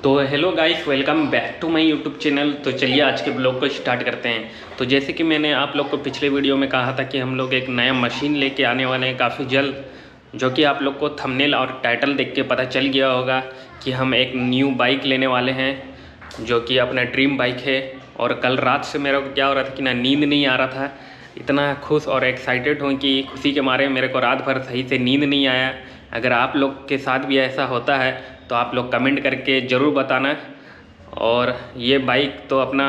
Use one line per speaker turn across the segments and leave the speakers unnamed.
तो hello guys, welcome back to my YouTube channel. तो चलिए आज के ब्लॉग को स्टार्ट करते हैं। तो जैसे कि मैंने आप लोग को पिछले वीडियो में कहा था कि हम लोग एक नया मशीन लेके आने वाले हैं काफ़ी जल्द, जो कि आप लोग को थंबनेल और टाइटल देख के पता चल गया होगा कि हम एक न्यू बाइक लेने वाले हैं, जो कि अपना ड्रीम बाइक है। और कल रात से मेरे को क्या हो रहा था कि ना नींद नहीं आ रहा था, इतना खुश और एक्साइटेड हूँ कि खुशी के मारे मेरे को रात भर सही से नींद नहीं आया। अगर आप लोग के साथ भी ऐसा होता है तो आप लोग कमेंट करके ज़रूर बताना। और ये बाइक तो अपना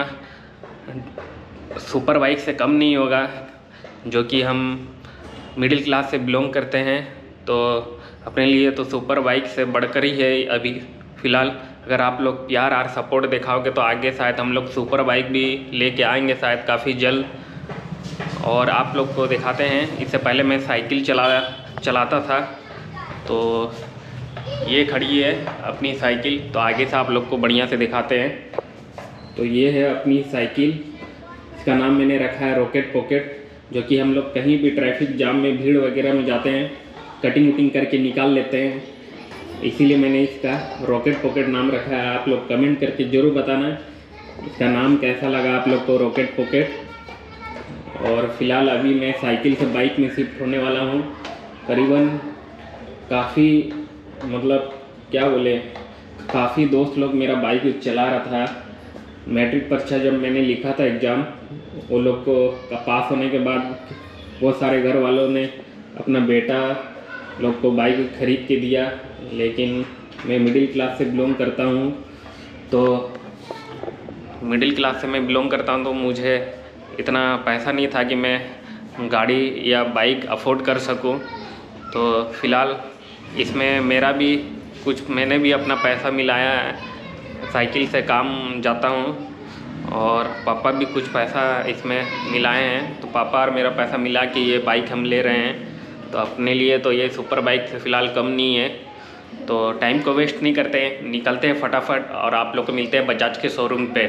सुपर बाइक से कम नहीं होगा, जो कि हम मिडिल क्लास से बिलोंग करते हैं, तो अपने लिए तो सुपर बाइक से बढ़कर ही है अभी फ़िलहाल। अगर आप लोग प्यार और सपोर्ट दिखाओगे तो आगे शायद हम लोग सुपर बाइक भी लेके आएंगे शायद काफ़ी जल्द, और आप लोग को दिखाते हैं। इससे पहले मैं साइकिल चलाता था, तो ये खड़ी है अपनी साइकिल, तो आगे से आप लोग को बढ़िया से दिखाते हैं। तो ये है अपनी साइकिल, इसका नाम मैंने रखा है रॉकेट पॉकेट, जो कि हम लोग कहीं भी ट्रैफिक जाम में भीड़ वगैरह में जाते हैं, कटिंग वटिंग करके निकाल लेते हैं, इसीलिए मैंने इसका रॉकेट पॉकेट नाम रखा है। आप लोग कमेंट करके ज़रूर बताना इसका नाम कैसा लगा आप लोग को, रॉकेट पॉकेट। और फिलहाल अभी मैं साइकिल से बाइक में शिफ्ट होने वाला हूँ। करीबन काफ़ी मतलब क्या बोले, काफ़ी दोस्त लोग मेरा बाइक चला रहा था। मैट्रिक परीक्षा जब मैंने लिखा था एग्ज़ाम, वो लोग को पास होने के बाद बहुत सारे घर वालों ने अपना बेटा लोग को बाइक खरीद के दिया, लेकिन मैं मिडिल क्लास से बिलोंग करता हूँ, तो मिडिल क्लास से मैं बिलोंग करता हूँ, तो मुझे इतना पैसा नहीं था कि मैं गाड़ी या बाइक अफोर्ड कर सकूँ। तो फिलहाल इसमें मेरा भी कुछ, मैंने भी अपना पैसा मिलाया है, साइकिल से काम जाता हूँ, और पापा भी कुछ पैसा इसमें मिलाए हैं, तो पापा और मेरा पैसा मिला के ये बाइक हम ले रहे हैं। तो अपने लिए तो ये सुपर बाइक से फ़िलहाल कम नहीं है। तो टाइम को वेस्ट नहीं करते हैं, निकलते हैं फटाफट, और आप लोग को मिलते हैं बजाज के शोरूम पे।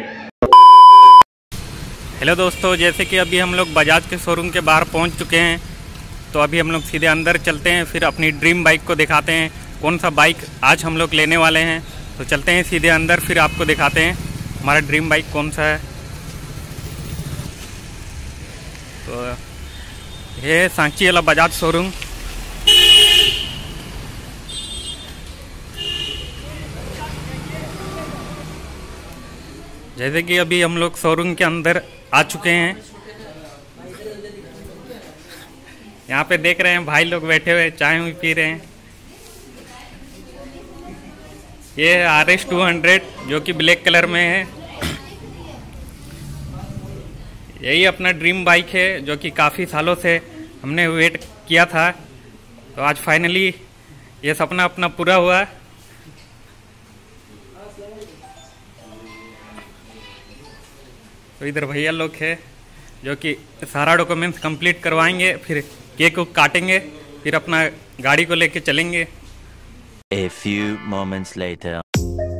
हेलो दोस्तों, जैसे कि अभी हम लोग बजाज के शोरूम के बाहर पहुंच चुके हैं, तो अभी हम लोग सीधे अंदर चलते हैं, फिर अपनी ड्रीम बाइक को दिखाते हैं कौन सा बाइक आज हम लोग लेने वाले हैं। तो चलते हैं सीधे अंदर, फिर आपको दिखाते हैं हमारा ड्रीम बाइक कौन सा है। तो ये है सांची वाला बजाज शोरूम। जैसे कि अभी हम लोग शोरूम के अंदर आ चुके हैं। यहाँ पे देख रहे हैं भाई लोग बैठे हुए चाय भी पी रहे हैं। ये है RS 200, जो कि ब्लैक कलर में है। यही अपना ड्रीम बाइक है, जो कि काफ़ी सालों से हमने वेट किया था, तो आज फाइनली ये सपना अपना पूरा हुआ। तो इधर भैया लोग हैं, जो कि सारा डॉक्यूमेंट्स कंप्लीट करवाएंगे, फिर केक को काटेंगे, फिर अपना गाड़ी को लेके चलेंगे।
A few moments later.